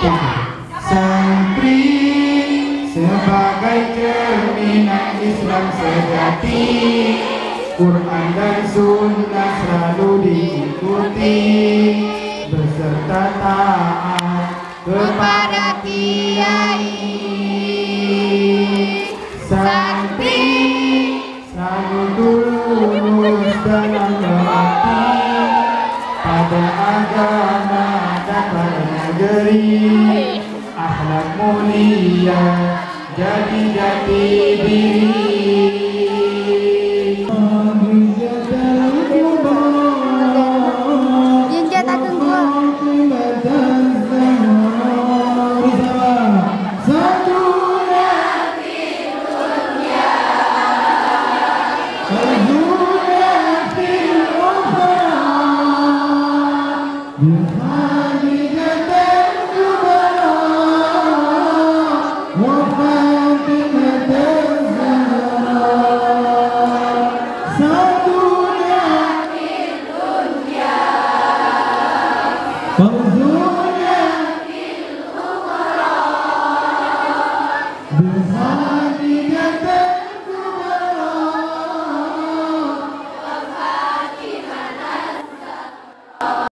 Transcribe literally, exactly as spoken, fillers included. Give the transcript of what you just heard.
Santri sebagai cerminan Islam sejati, Quran dan Sunnah selalu diikuti, beserta taat kepada kiai. Santri selalu lurus dalam berbakti pada agama dan pada negeri, akhlak mulia jadi jati diri. Yeah.